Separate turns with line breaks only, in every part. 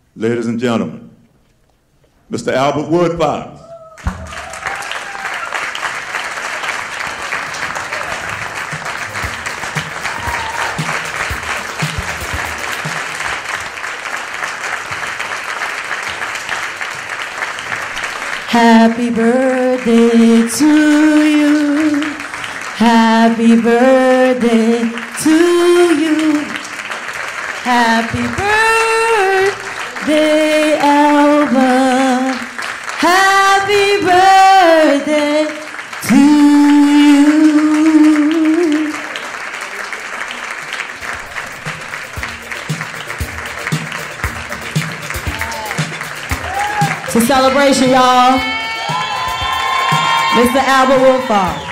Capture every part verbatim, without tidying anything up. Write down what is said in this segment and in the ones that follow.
Ladies and gentlemen, Mister Albert Woodfox.
Happy birthday to you. Happy birthday to you. Happy birthday, Albert. Happy birthday to you. It's a celebration, y'all. Mister Albert Woodfox.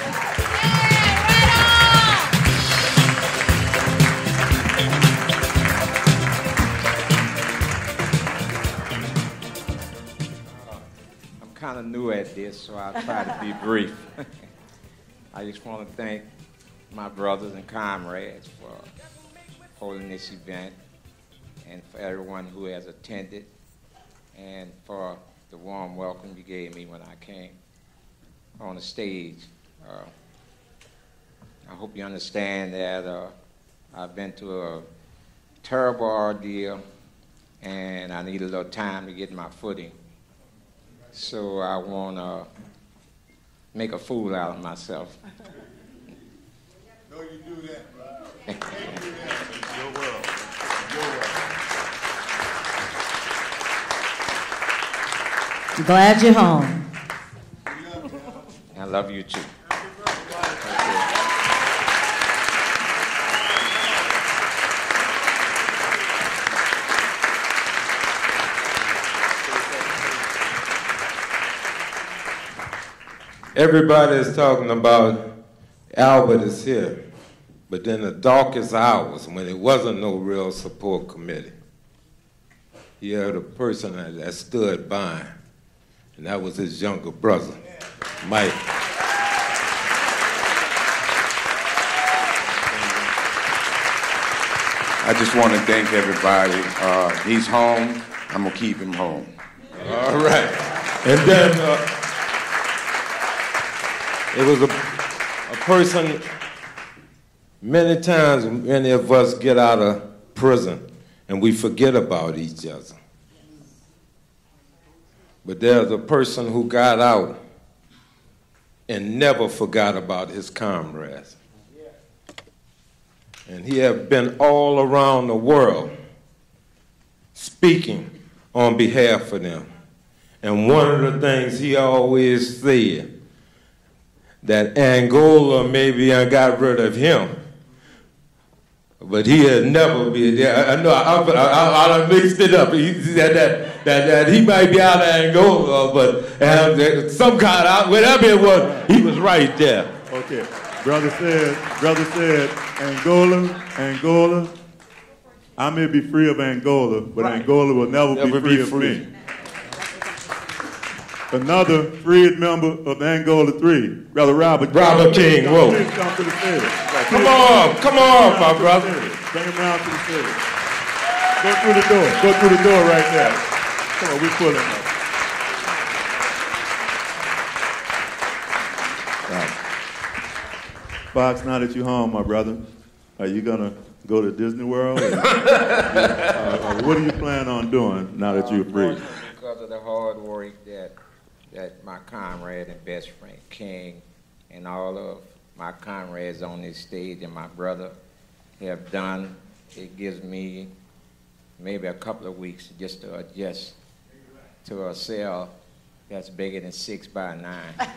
I'm kind of new at this, so I'll try to be brief. I just want to thank my brothers and comrades for holding this event and for everyone who has attended, and for the warm welcome you gave me when I came on the stage. Uh, I hope you understand that uh, I've been through a terrible ordeal, and I need a little time to get my footing. So I want to make a fool out of myself.
No, you do that, bro. You do that. Your world. Your world.
I'm glad you're home.
I love you too.
Everybody is talking about Albert is here, but in the darkest hours, when it wasn't no real support committee, he had a person that, that stood by him, and that was his younger brother, Mike.
I just want to thank everybody. Uh, he's home. I'm going to keep him home.
All right. And then uh, it was a, a person, many times many of us get out of prison and we forget about each other. But there's a person who got out and never forgot about his comrades. And he has been all around the world speaking on behalf of them. And one of the things he always said, that Angola maybe I got rid of him, but he had never been there. I know I, I, I, I mixed it up. He said that, that, that he might be out of Angola, but uh, some kind of, whatever it was, he was right there.
Okay. Brother said, brother said, Angola, Angola, I may be free of Angola, but right. Angola will never, never be free, be free of me. Another freed member of Angola three, Brother Robert.
Robert King,
King
whoa.
Come, to the stage.
Come on, come on, my brother.
Bring him around to the stage. Go through the door. Go through the door right there. Come on, we pulling up. Right. Fox, now that you're home, my brother, are you gonna go to Disney World? Or, uh, or what do you plan on doing now that you're free?
Because of the hard work that that my comrade and best friend King and all of my comrades on this stage and my brother have done, it gives me maybe a couple of weeks just to adjust to a cell that's bigger than six by nine. and,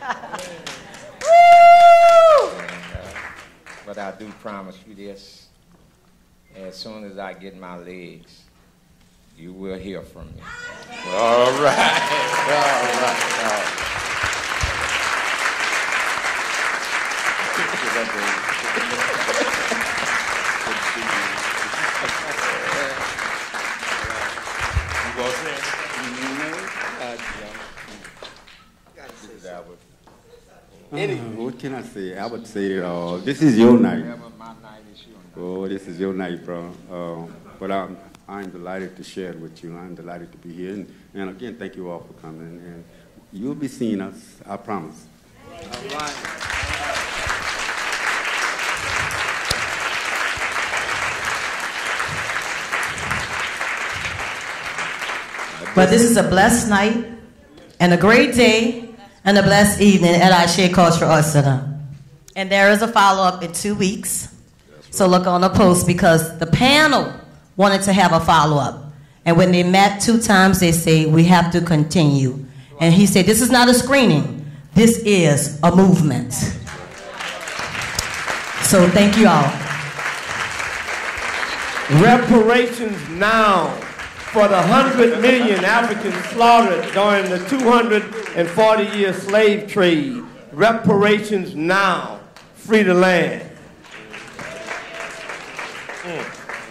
uh, but I do promise you this, as soon as I get my legs, you will hear from me.
All right. All right. All right.
Uh, what can I say? I would say uh, this is your night.
My night is
Oh, this is your night, bro. Uh, but I'm, I'm delighted to share it with you. I'm delighted to be here. And, and again, thank you all for coming. And you'll be seeing us, I promise.
All right.
But this is a blessed night and a great day and a blessed evening at our Shea Cultural Center. And there is a follow-up in two weeks. So look on the post because the panel wanted to have a follow-up. And when they met two times, they say, we have to continue. And he said, this is not a screening. This is a movement. So thank you all.
Reparations now for the hundred million Africans slaughtered during the two hundred forty year slave trade. Reparations now. Free the land. Mm.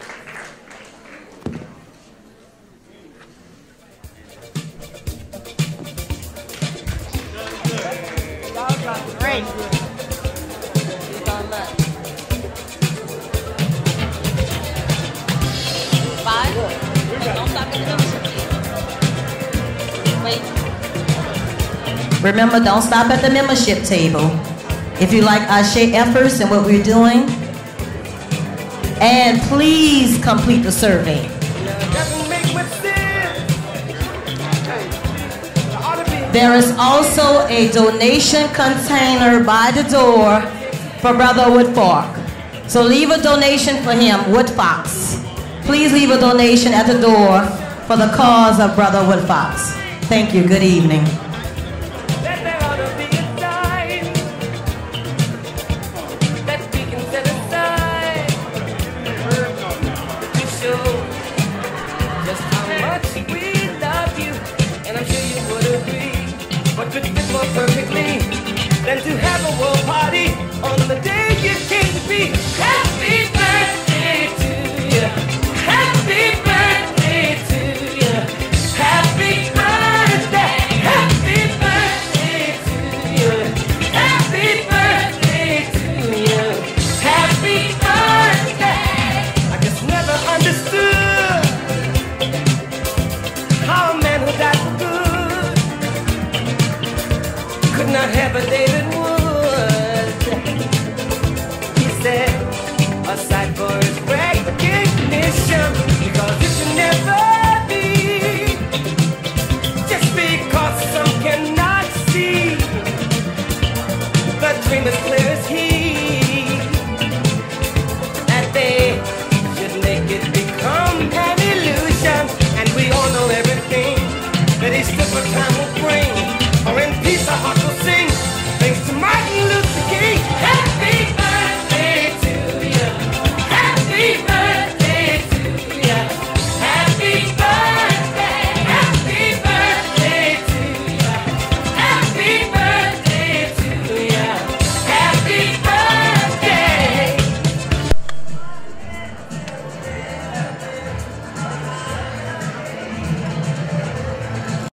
Great. Five. Don't stop at the membership table. Wait. Remember, don't stop at the membership table. If you like our Shea efforts and what we're doing, and please complete the survey. There is also a donation container by the door for Brother Woodfox. So leave a donation for him, Woodfox. Please leave a donation at the door for the cause of Brother Woodfox. Thank you. Good evening.